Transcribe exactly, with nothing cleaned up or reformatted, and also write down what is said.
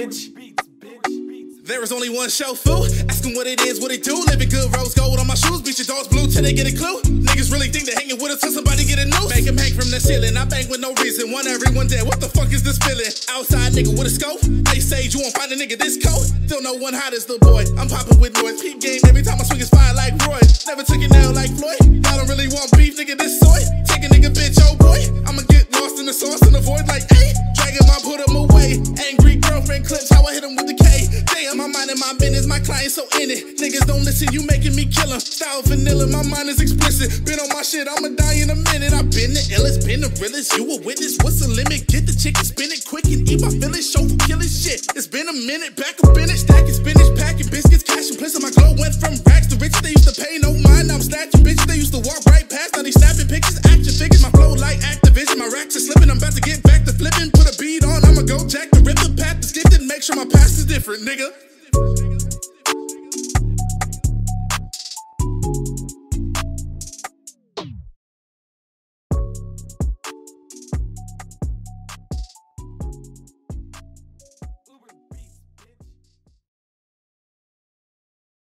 bitch. There is only one shofu. Ask 'em what it is, what it do. Living good, rose gold on my shoes. Beat your dogs blue till they get a clue. Niggas really think they hanging with us till somebody get a noose. Make 'em hang from the ceiling. I bang with no reason. Want everyone dead. What the fuck is this feeling? Outside nigga with a scope. They say you won't find a nigga this cold. Still no one hot as the boy. I'm popping with noise. Peak game every time I swing is fire like Roy. Never took it down like Floyd. I don't really want beef, nigga. This soy. Take a nigga bitch, oh boy. I'ma get lost in the sauce and avoid like, ayy. Dragging my put 'em away. Angry girlfriend clips. How I hit 'em with the K. Damn, my mind and my business, my client so in it. Niggas don't listen, you making me kill 'em. Style vanilla, my mind is explicit. Been on my shit, I'ma die in a minute. I've been the illest, been the realest. You a witness, what's the limit? Get the chicken, spin it quick and eat my village. Show for killing shit. It's been a minute, back up in it. Stacking spinach, packing biscuits, cash and bliss. My glow went from rags to riches. They used to pay no mind, now I'm snatching bitches. They used to walk right past, now they snapping pictures. Action figures, my flow like Activision. My racks are slipping, I'm about to get back to flipping. Put a beat on, I'ma go jack the rip the path that's gifted. Make sure my past is different, nigga.